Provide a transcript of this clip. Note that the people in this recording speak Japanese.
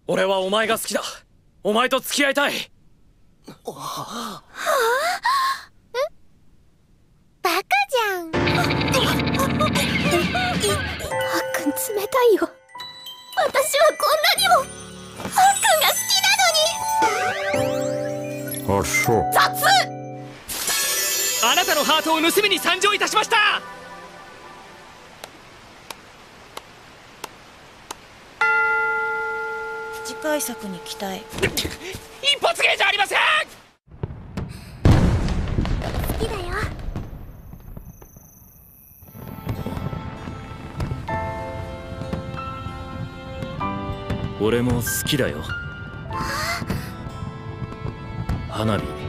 俺はお前が好きだ。お前と付き合いたい。 はあ？バカじゃん。あっくん冷たいよ。私はこんなにもあっくんが好きなのに。 あ、そう。 雑！ あなたのハートを盗みに参上いたしました。 次回作に期待。 一発芸じゃありません。 好きだよ。 俺も好きだよ。花火